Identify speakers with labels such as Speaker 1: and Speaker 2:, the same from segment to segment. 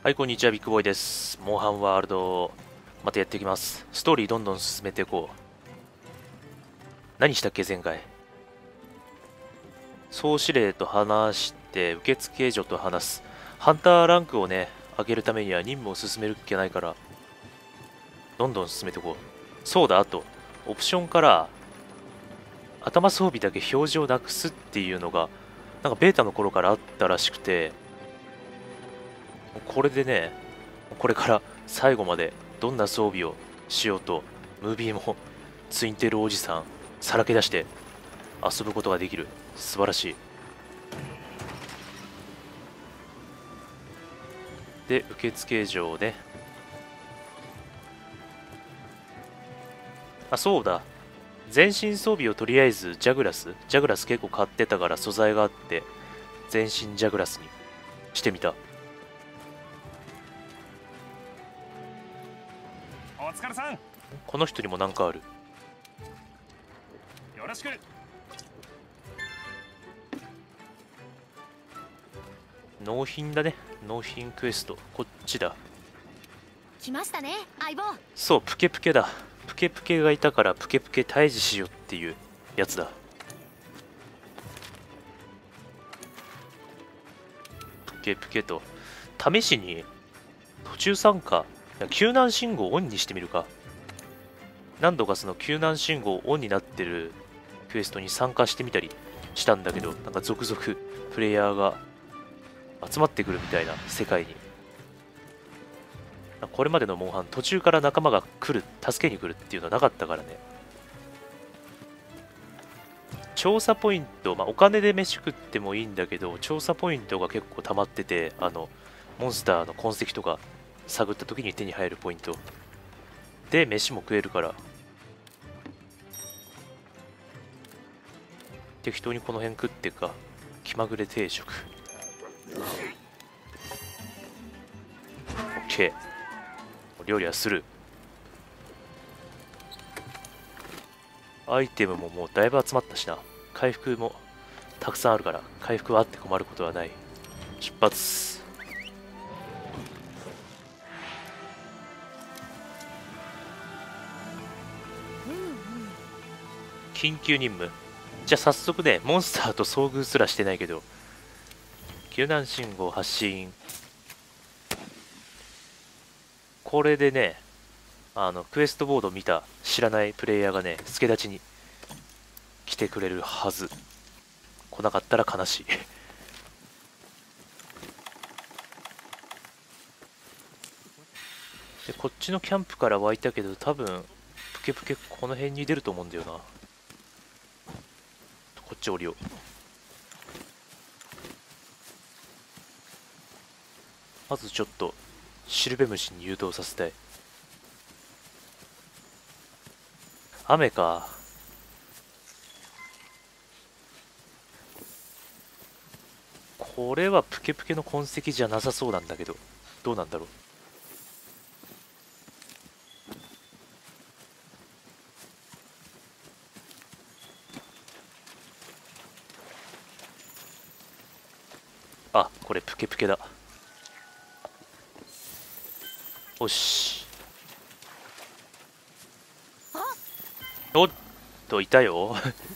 Speaker 1: はい、こんにちは、ビッグボーイです。モンハンワールド、またやっていきます。ストーリーどんどん進めていこう。何したっけ、前回。総司令と話して、受付所と話す。ハンターランクをね、上げるためには任務を進めるっけないから、どんどん進めていこう。そうだ、あと、オプションから、頭装備だけ表示をなくすっていうのが、なんかベータの頃からあったらしくて、これでね、これから最後までどんな装備をしようとムービーもツインテールおじさんさらけ出して遊ぶことができる。素晴らしい。で、受付所ね。あ、そうだ、全身装備をとりあえずジャグラス結構買ってたから素材があって全身ジャグラスにしてみた。
Speaker 2: お疲れさん。
Speaker 1: この人にもなんかある。
Speaker 2: よろしく。
Speaker 1: 納品だね。納品クエストこっちだ。
Speaker 3: 来ましたね、相棒。
Speaker 1: そう、プケプケだ。プケプケがいたからプケプケ退治しようっていうやつだ。プケプケと試しに途中参加、救難信号をオンにしてみるか。何度かその救難信号オンになってるクエストに参加してみたりしたんだけど、なんか続々プレイヤーが集まってくるみたいな世界に。これまでのモンハン途中から仲間が来る、助けに来るっていうのはなかったからね。調査ポイント、お金で飯食ってもいいんだけど、調査ポイントが結構溜まってて、モンスターの痕跡とか探った時に手に入るポイントで飯も食えるから、適当にこの辺食ってか。気まぐれ定食 OK。 料理はする。アイテムももうだいぶ集まったしな。回復もたくさんあるから回復はあって困ることはない。出発。緊急任務。じゃあ早速ね、モンスターと遭遇すらしてないけど、救難信号発信。これでね、クエストボード見た知らないプレイヤーがね、助太刀に来てくれるはず。来なかったら悲しいで、こっちのキャンプから湧いたけど、多分プケプケこの辺に出ると思うんだよな。こっち降りよう。まずちょっとシルベムシに誘導させたい。雨か。これはプケプケの痕跡じゃなさそうなんだけど、どうなんだろう。あ、これプケプケだ。よし。おっと、いたよ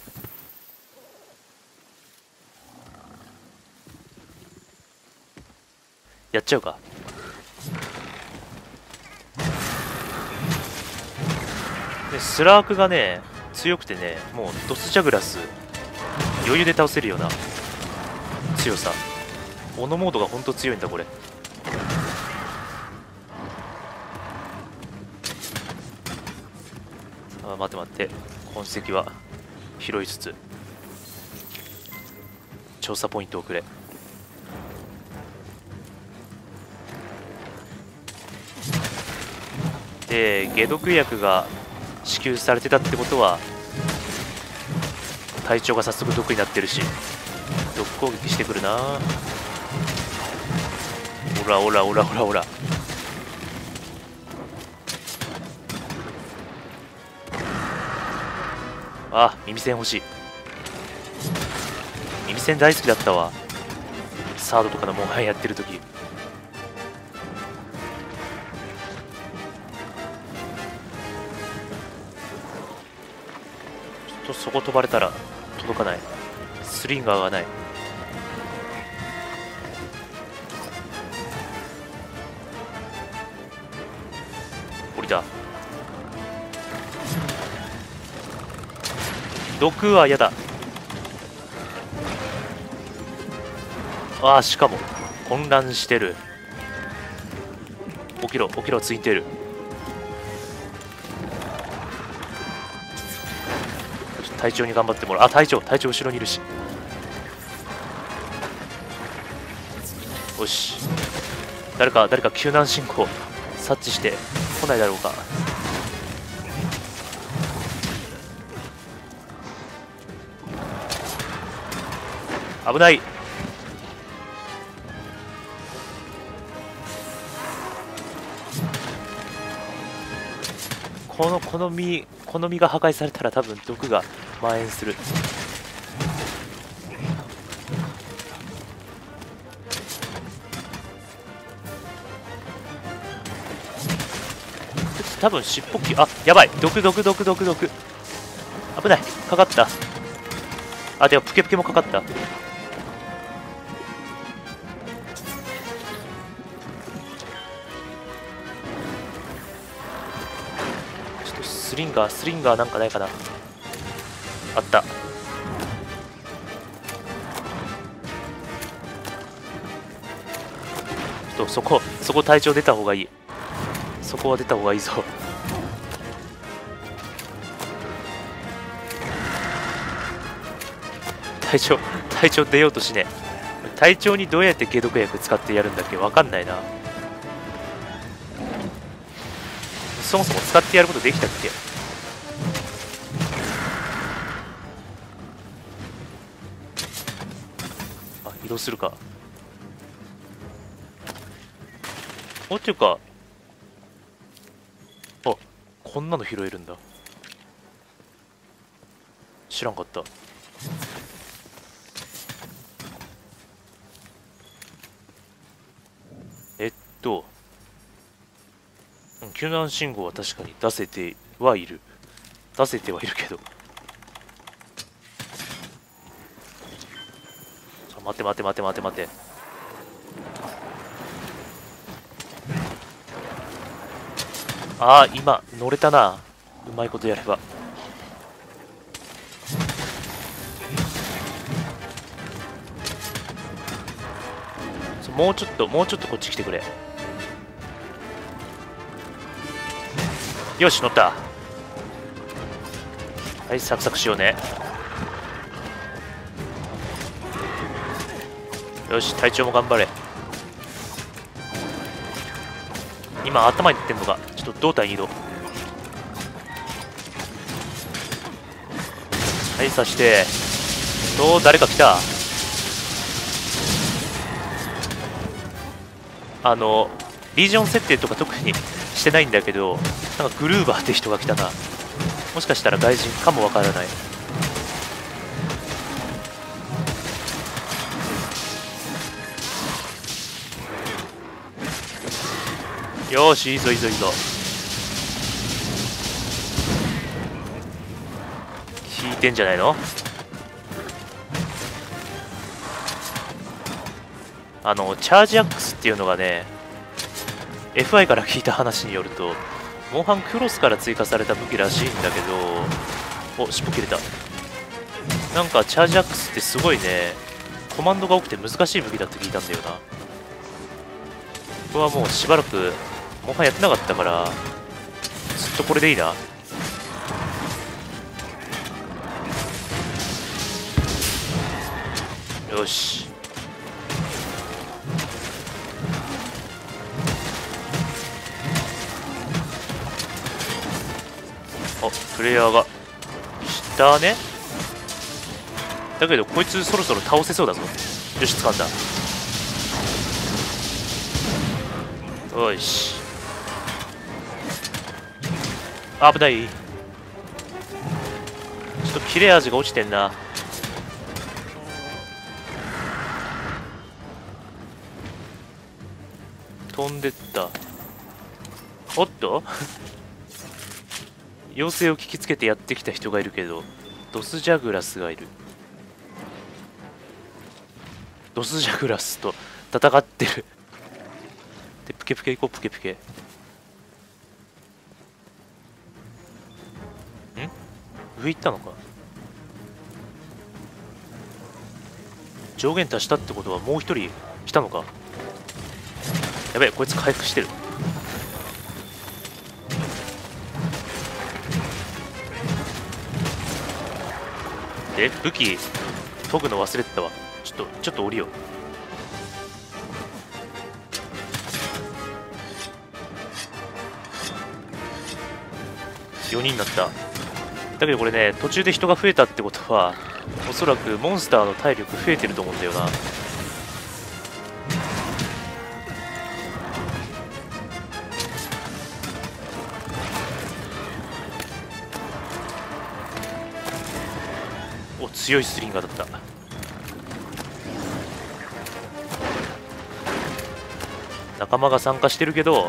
Speaker 1: やっちゃうか。でスラークがね強くてね、もうドスジャグラス余裕で倒せるような強さ。オノモードがほんと強いんだこれ。あ、待って待って、痕跡は拾いつつ調査ポイントをくれ。で、解毒薬が支給されてたってことは体調が早速毒になってるし、毒攻撃してくるな。オラオラオラオラオラ。あ、耳栓欲しい。耳栓大好きだったわ、サードとかのモンハンやってる時。 そこ飛ばれたら届かない。スリンガーがない。降りた。毒は嫌だ。ああ、しかも混乱してる。起きろ起きろ、ついてる。隊長に頑張ってもらう。あ、隊長後ろにいるし。よし、誰か救難信号察知して来ないだろうか。危ない。この実が破壊されたら多分毒が蔓延する。多分尻尾あ、やばい。毒危ない。かかった。あ、でもプケプケもかかった。ちょっとスリンガーなんかないかな。あった。ちょっとそこ隊長出た方がいい。そこは出た方がいいぞ。隊長出ようとしねえ。隊長にどうやって解毒薬使ってやるんだっけ、わかんないな。そもそも使ってやることできたっけ。あ、移動するか。お、っていうか、あ、こんなの拾えるんだ。知らんかった。救難信号は確かに出せてはいるけど、待て。ああ、今乗れたな。うまいことやれば。もうちょっとこっち来てくれ。よし、乗った。はい、サクサクしようね。よし、隊長も頑張れ。今頭にいってんのがちょっと胴体に移動。はい、刺して。誰か来た。リージョン設定とか特にしてないんだけど、なんかグルーバーって人が来たな。もしかしたら外人かもわからない。よーし、いいぞ。引いてんじゃないの。チャージアックスっていうのがね、 FI から聞いた話によるとモンハンクロスから追加された武器らしいんだけど、お、尻尾切れた。なんかチャージアックスってすごいね、コマンドが多くて難しい武器だって聞いたんだよな。僕はもうしばらくモンハンやってなかったからずっとこれでいいな。よし、プレイヤーが下ね。だけどこいつそろそろ倒せそうだぞ。よし、掴んだ。よし、危ない。ちょっと切れ味が落ちてんな。飛んでった。おっと妖精を聞きつけてやってきた人がいるけど、 ドスジャグラスがいる。ドスジャグラスと戦ってる。でプケプケ行こう。プケプケん上行ったのか。上限足したってことはもう一人来たのか。やべえ、こいつ回復してる。で武器研ぐの忘れてたわ。ちょっと降りよう。4人になった。だけどこれね、途中で人が増えたってことはおそらくモンスターの体力増えてると思うんだよな。お、強いスリンガーだった。仲間が参加してるけど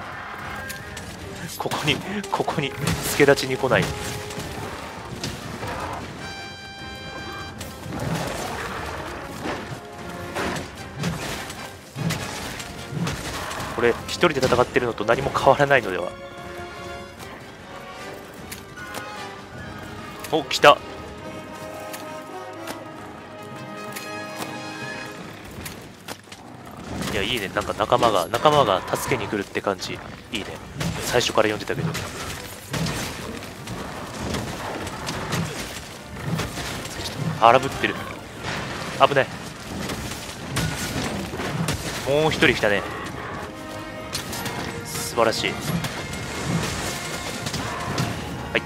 Speaker 1: ここに助立ちに来ない。これ一人で戦ってるのと何も変わらないのでは。お、来た。いや、いいね。なんか仲間が助けに来るって感じ。いいね。最初から読んでたけど。荒ぶってる。危ない。もう一人来たね。素晴らしい。入って。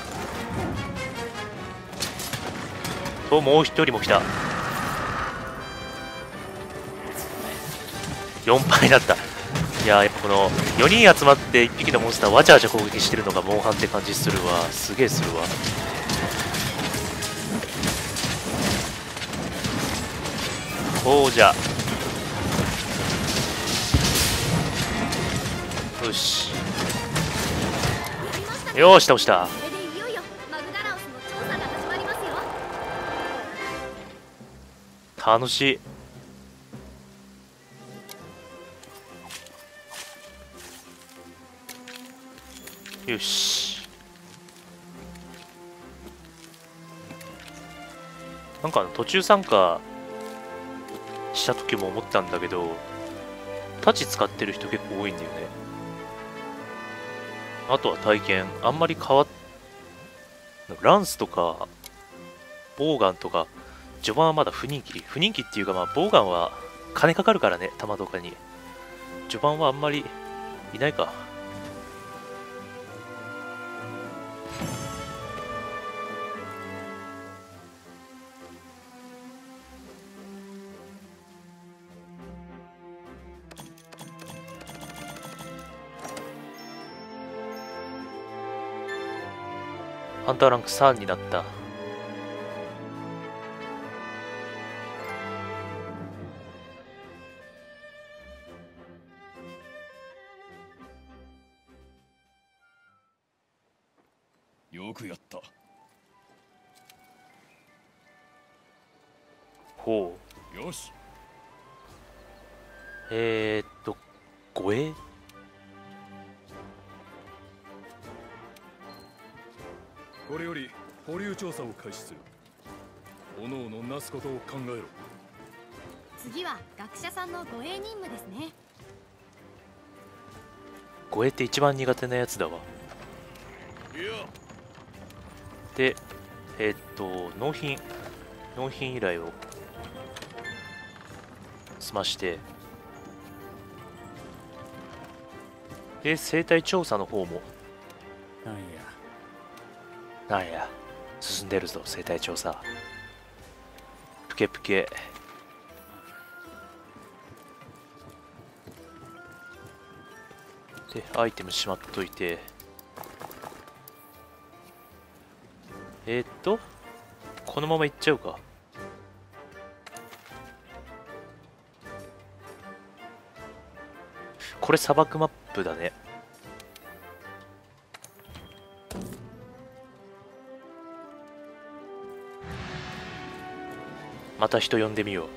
Speaker 1: と、もう一人も来た。4敗だった。いやー、やっぱこの4人集まって1匹のモンスターわちゃわちゃ攻撃してるのがモンハンって感じするわ。すげえするわ。こうじゃ。よし。よし、倒した。
Speaker 3: これでいよいよマグナラオスの調査が始まりますよ。
Speaker 1: 楽しい。よし。なんか途中参加した時も思ったんだけど、太刀使ってる人結構多いんだよね。あとは体験あんまり変わっランスとかボウガンとか序盤はまだ不人気っていうか、まあボウガンは金かかるからね、弾とかに。序盤はあんまりいないか。ハンターランク3になった。
Speaker 2: よくやった。
Speaker 1: ほ
Speaker 2: う。よし。
Speaker 1: 護衛。
Speaker 2: これより保留調査を開始する。おのおのなすことを考えろ。
Speaker 3: 次は学者さんの護衛任務ですね。
Speaker 1: 護衛って一番苦手なやつだわ。
Speaker 2: いや。
Speaker 1: で、納品依頼を済まして、で、生態調査の方もなんや進んでるぞ。生態調査プケプケ。でアイテムしまっといて、このままいっちゃうか。これ砂漠マップだね。 また人呼んでみよう。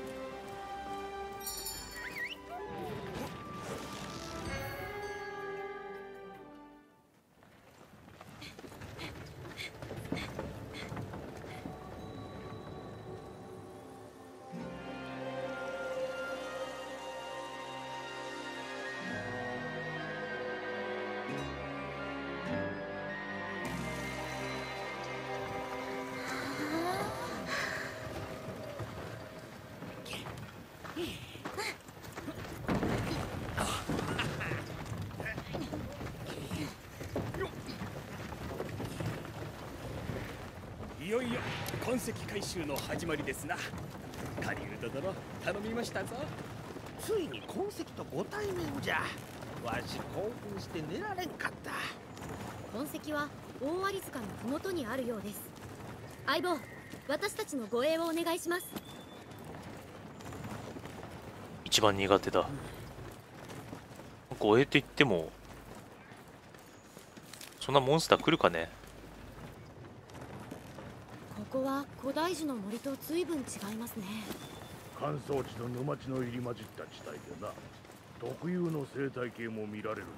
Speaker 2: いよいよ痕跡回収の始まりですな。狩人殿、頼みましたぞ。
Speaker 4: ついに痕跡とご対面じゃ。わし興奮して寝られんかった。
Speaker 3: 痕跡は大割塚の麓にあるようです。相棒、私たちの護衛をお願いします。
Speaker 1: 一番苦手だ。護衛って言ってもそんなモンスター来るかね。
Speaker 3: ここは古代樹の森と随分違いますね。
Speaker 5: 乾燥地と沼地の入り混じった地帯でな、特有の生態系も見られるんだ。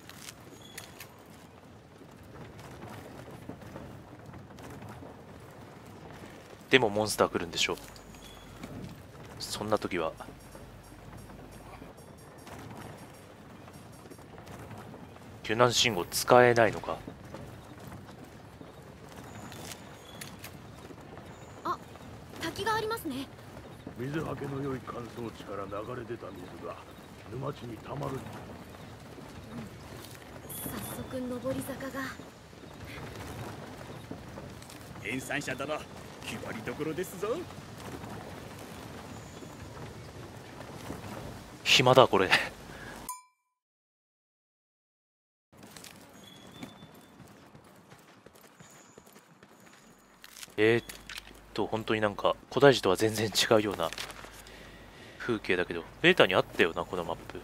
Speaker 1: でもモンスター来るんでしょ。そんな時は救難信号使えないのか。
Speaker 3: 滝がありますね。
Speaker 5: 水はけの良い乾燥地から流れ出た水が沼地にたまる。
Speaker 3: 早速上り坂が。
Speaker 2: 演算者殿、決まりどころですぞ。
Speaker 1: 暇だこれ。本当になんか古代樹とは全然違うような風景だけど、ベータにあったよなこのマップ。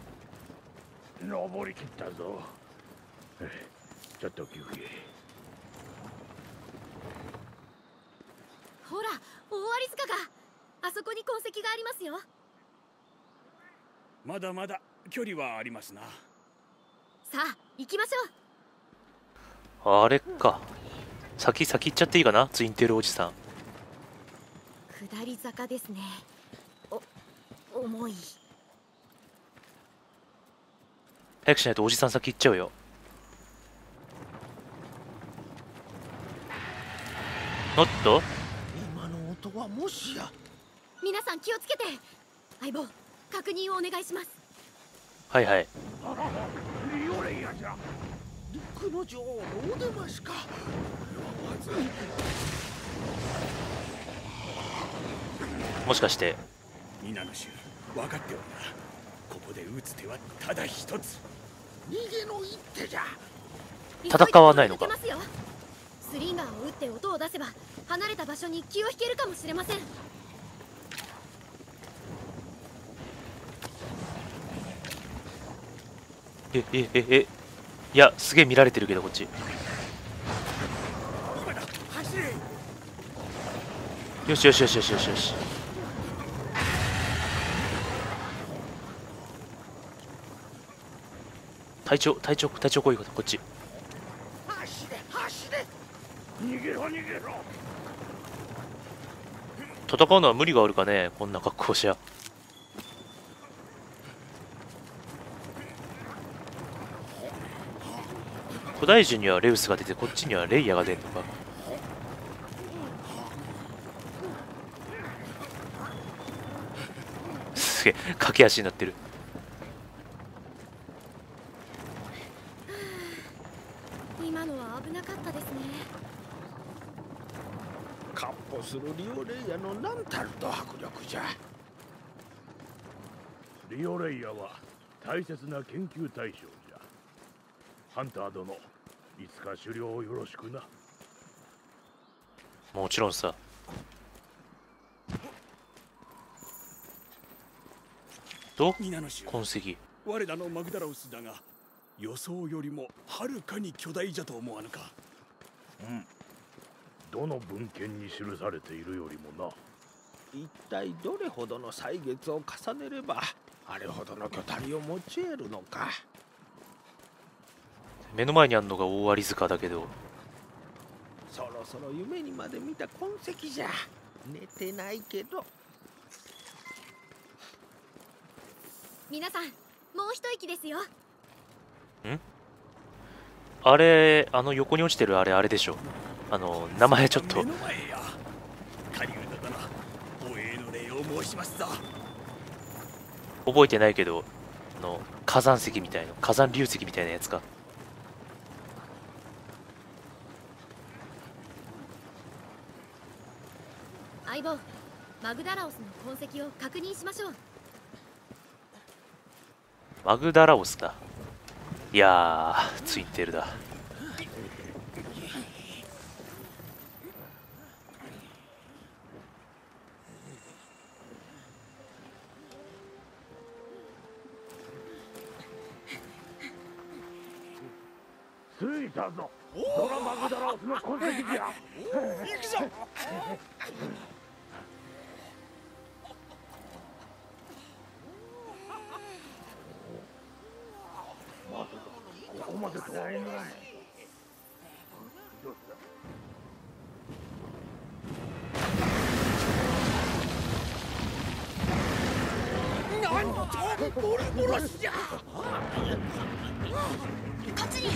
Speaker 5: 登りきったぞ。ちょっと休憩。
Speaker 3: ほら、大割塚が。あそこに痕跡がありますよ。
Speaker 2: まだまだ距離はありますな。
Speaker 3: さあ行きましょ
Speaker 1: あれか。先行っちゃっていいかな、ツインテールおじさん。
Speaker 3: う。下り坂ですね。重い。
Speaker 1: 早くしないとおじさん先行っちゃうよ。おっと、
Speaker 4: 今の音はもしや。
Speaker 3: 皆さん気をつけて。相棒、確認をお願いします。
Speaker 1: はいはい。
Speaker 5: リオレイヤじゃ。
Speaker 4: 陸の女王のお出ましか。
Speaker 1: もしかして
Speaker 2: 皆の衆、分かっておるな。ここで打つ手はただ一つ。
Speaker 4: 逃げの一手じゃ。
Speaker 1: 戦わないのか。
Speaker 3: 急いで抜けますよ。スリンガーを打って音を出せば離れた場所に気を引けるかもしれません。
Speaker 1: いや、すげえ見られてるけどこっち。
Speaker 2: 今だ、走れ。
Speaker 1: よしよしよしよしよしよし。隊長来い、こっち。
Speaker 4: 走れ走れ。
Speaker 5: 逃げろ逃げろ。
Speaker 1: 戦うのは無理があるかね、こんな格好じゃ。古代樹にはレウスが出て、こっちにはレイヤが出るのか。すげえ駆け足になってる。
Speaker 3: 今のは危なかったですね。
Speaker 4: かっ歩するリオレイヤの何たると迫力じゃ。
Speaker 5: リオレイヤは大切な研究対象じゃ。ハンター殿、いつか狩猟をよろしくな。
Speaker 1: もちろんさ。と
Speaker 2: 皆の衆、
Speaker 1: 痕跡。
Speaker 2: 我らのマグダラウスだが、予想よりもはるかに巨大じゃと思わぬか。
Speaker 5: どの文献に記されているよりもな。
Speaker 4: 一体どれほどの歳月を重ねればあれほどの巨体を持ち得るのか。
Speaker 1: 目の前にあるのが大アリ塚だけど、
Speaker 4: そろそろ夢にまで見た痕跡じゃ。寝てないけど。
Speaker 3: 皆さん、もう一息ですよ。
Speaker 1: あれ、横に落ちてるあれでしょ。名前ちょっと
Speaker 2: 目の前や。狩人殿、お礼の礼を申しますぞ。
Speaker 1: 覚えてないけど、火山石みたいな、火山流石みたいなやつか。
Speaker 3: 相棒、マグダラオスの痕跡を確認しましょう。
Speaker 1: マグダラオスだ。いやー、ツインテールだ。
Speaker 5: 着いたぞ。ドラマグダラオスの痕跡じゃ。
Speaker 2: 行くぞ。
Speaker 5: ここまでとは思えない。
Speaker 2: なんとボルボロスじゃ。
Speaker 3: こっちに。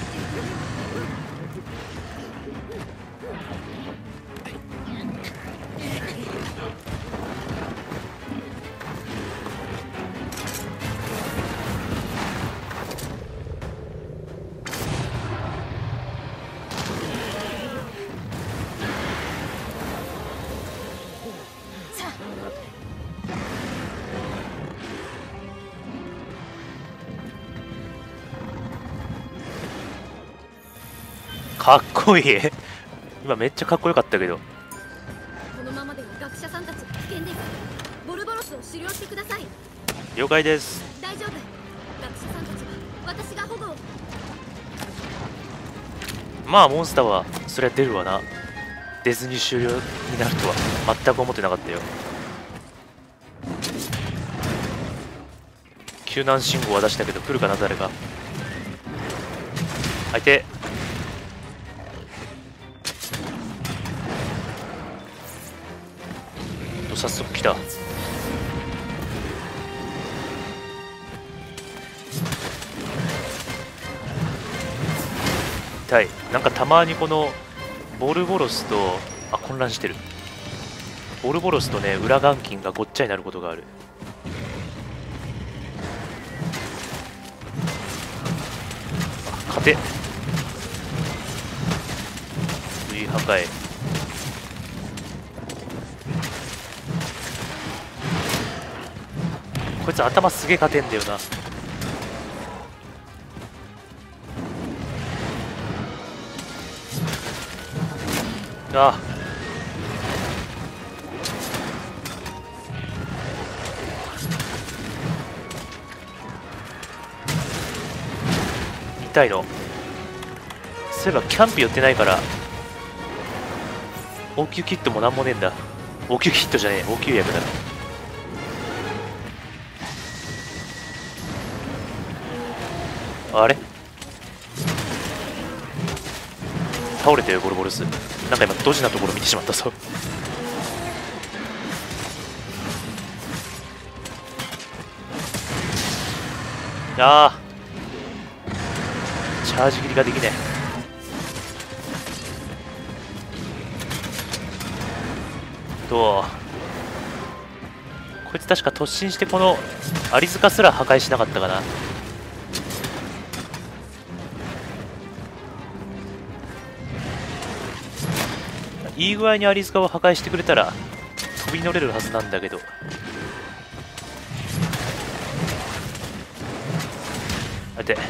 Speaker 1: かっこいい。今めっちゃかっこよかったけど。
Speaker 3: このままでは学者さんたちが危険です。ボルボロスを狩猟してください。
Speaker 1: 了解です。
Speaker 3: 大丈夫。学者さんたちは私が保護を。
Speaker 1: まあモンスターはそりゃ出るわな。出ずに終了になるとは全く思ってなかったよ。救難信号は出したけど来るかな、誰か。相手。早速来た。痛い。なんかたまにこのボルボロスと混乱してる。ボルボロスとね裏眼筋がごっちゃになることがある。勝て。水破壊。こいつ頭すげえ勝てんだよな。あ痛いの。そういえばキャンプ寄ってないから応急キットもなんもねえんだ。応急キットじゃねえ、応急薬だ。あれ倒れてるボルボルス。なんか今ドジなところ見てしまったぞ。ああチャージ切りができねえ。こいつ確か突進してこのアリ塚すら破壊しなかったかな。いい具合にアリ塚を破壊してくれたら飛び乗れるはずなんだけど。待て。さ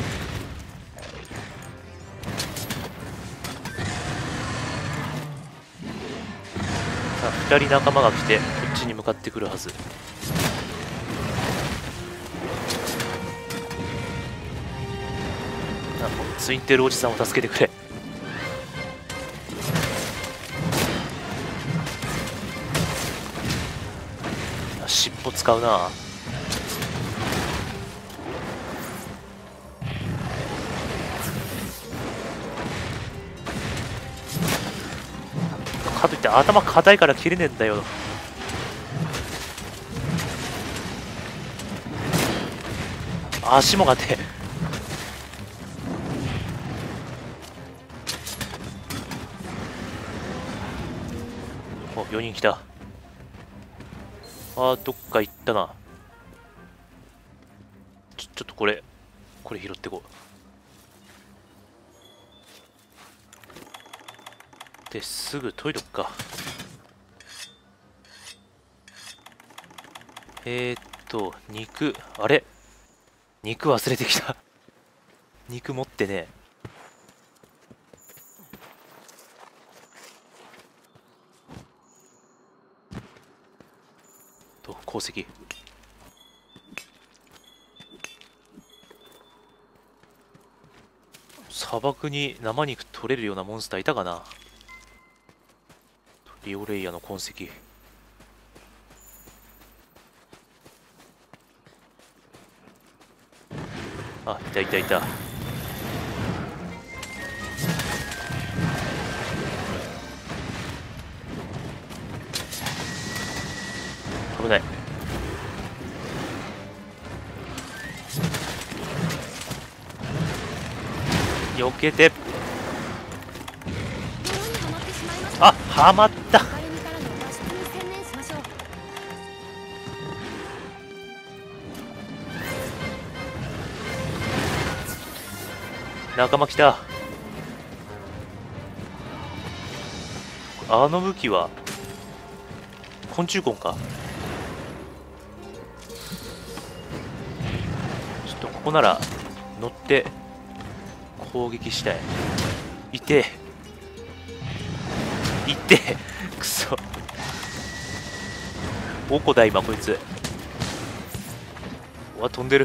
Speaker 1: あ2人仲間が来てこっちに向かってくるはず。ツインテールおじさんを助けてくれ。 使うな。かといって頭硬いから切れねえんだよ。足も硬い。お、4人来た。どっか行ったな。ちょっとこれ拾ってこう。ですぐ研いどくか。肉、あれ肉忘れてきた。肉持ってね。鉱石。砂漠に生肉取れるようなモンスターいたかな。リオレイヤの痕跡。あ、いたいたいた。危ない。避けて。あ、はまった。仲間来た。あの武器は昆虫痕か。ちょっとここなら乗って攻撃したい。いていてくそ。おこだ今こいつ。うわ飛んでる。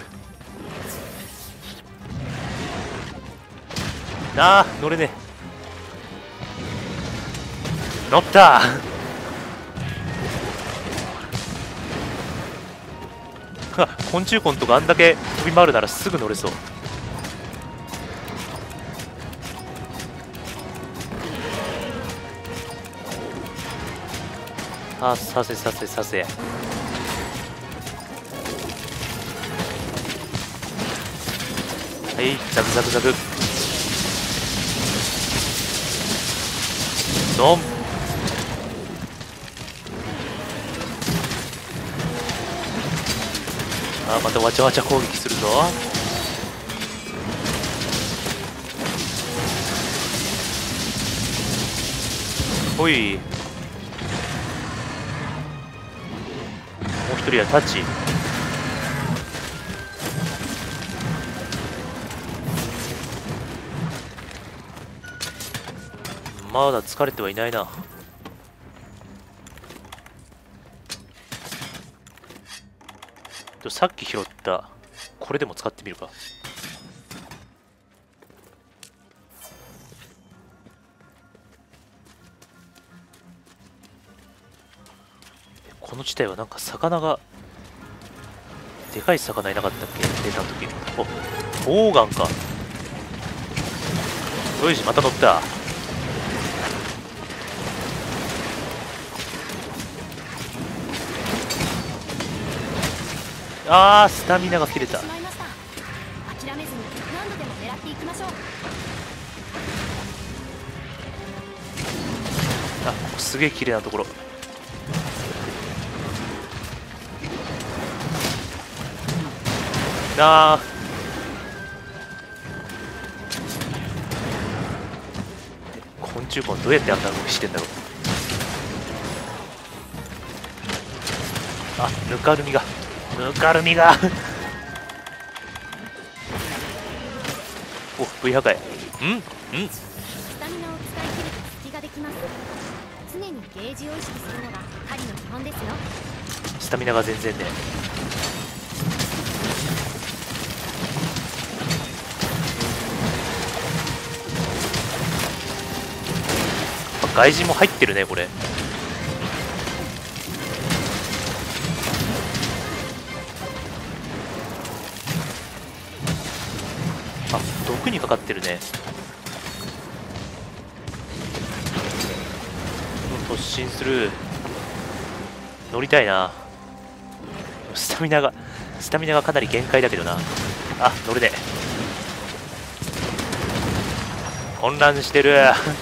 Speaker 1: 乗れねえ。乗った昆虫痕とかあんだけ飛び回るならすぐ乗れそう。させはい、ザクザクザク。ドン。またわちゃわちゃ攻撃するぞ。ほい。もう一人はタッチ。まだ疲れてはいないな。さっき拾ったこれでも使ってみるか。この地帯はなんか魚がでかい魚いなかったっけ、出た時。お、オーガンか。よし、また乗った。スタミナが切れた。
Speaker 3: 諦めずに何度でも狙っていきましょう。
Speaker 1: ここすげえ綺麗なところ。昆虫痕どうやってあんな動きしてんだろう。ぬかるみがお、V 破壊。
Speaker 3: スタミナを使い切ると隙ができます。常にゲージを意識するのが狩りの基本ですよ。
Speaker 1: スタミナが全然ね。外人も入ってるねこれ。 奥にかかってるね。突進する。乗りたいな。スタミナがかなり限界だけどな。あ、乗るで。混乱してる。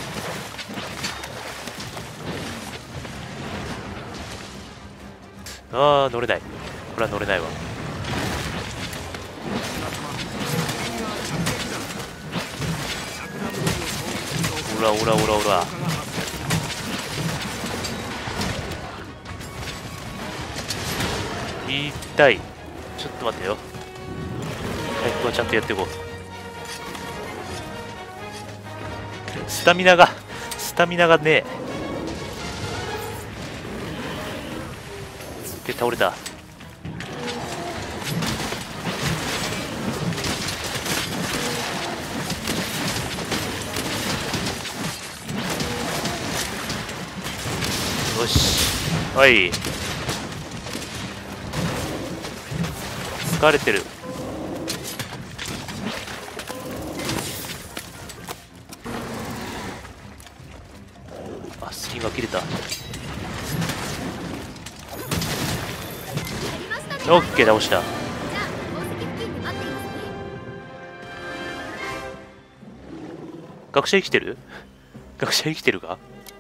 Speaker 1: ああ、乗れない。これは乗れないわ。オラオラオラオラ。痛い。ちょっと待ってよ。回復はちゃんとやっていこう。スタミナがねえ。で、倒れた。よし。はい。疲れてる。あ、スキンが切れた。オッケー、倒した。
Speaker 3: じゃあ宝石付近で待っていますね。
Speaker 1: 学者生きてる？学者生きてるか？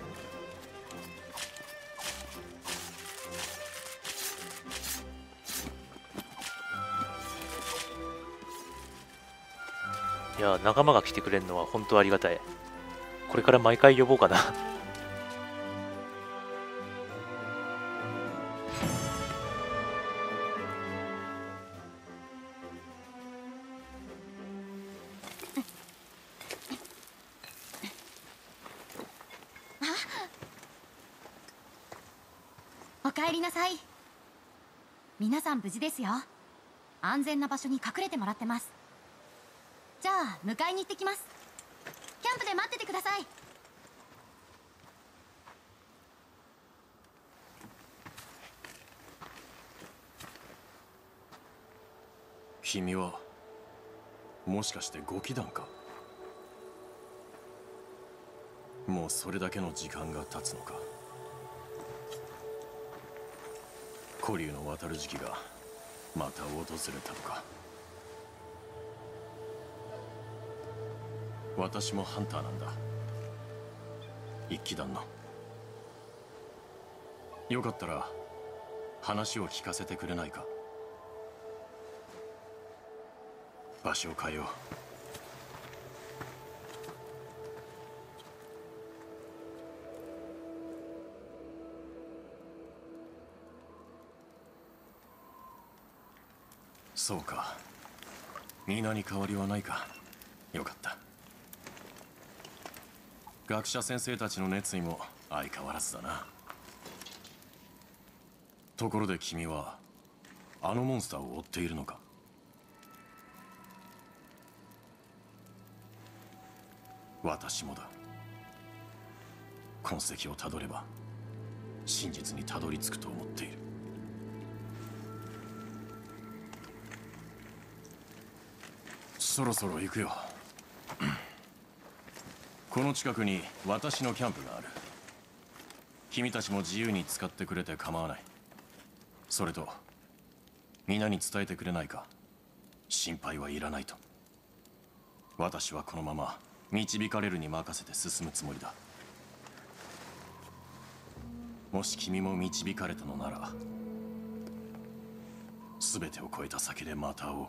Speaker 1: いや、仲間が来てくれるのは本当ありがたい。これから毎回呼ぼうかな。
Speaker 3: おかえりなさい。皆さん無事ですよ。安全な場所に隠れてもらってます。じゃあ迎えに行ってきます。キャンプで待っててください。
Speaker 6: 君はもしかしてゴキ団か？もうそれだけの時間が経つのか？古竜の渡る時期がまた訪れたのか？私もハンターなんだ。一騎団の。よかったら話を聞かせてくれないか？場所を変えよう。そうか。皆に変わりはないか。よかった。学者先生たちの熱意も相変わらずだな。ところで君はあのモンスターを追っているのか？私もだ。痕跡をたどれば真実にたどり着くと思っている。そろそろ行くよ。この近くに私のキャンプがある。君たちも自由に使ってくれて構わない。それと皆に伝えてくれないか？心配はいらないと。私はこのまま導かれるに任せて進むつもりだ。もし君も導かれたのなら、全てを超えた先でまた会おう。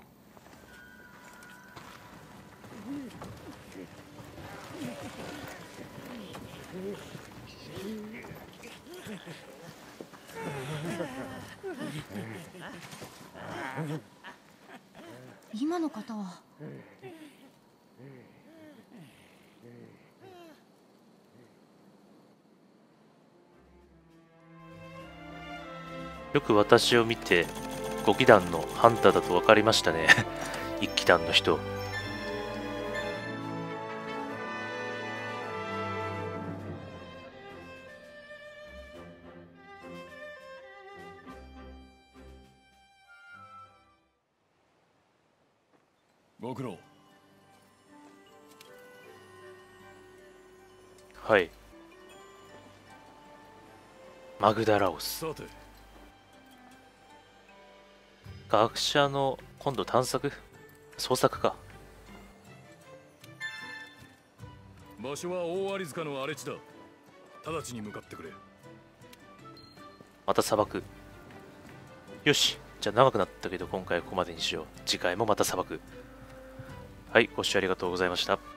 Speaker 3: 今の方は。
Speaker 1: よく私を見て5騎団のハンターだと分かりましたね。1騎団の人。
Speaker 6: ご苦労。
Speaker 1: はい。マグダラオス。
Speaker 7: さて、
Speaker 1: 学者の今度探索捜索か。
Speaker 7: 場所は大有塚の荒れ地だ。直ちに向かってくれ。
Speaker 1: また砂漠。よし。じゃあ長くなったけど今回はここまでにしよう。次回もまた砂漠。はい、ご視聴ありがとうございました。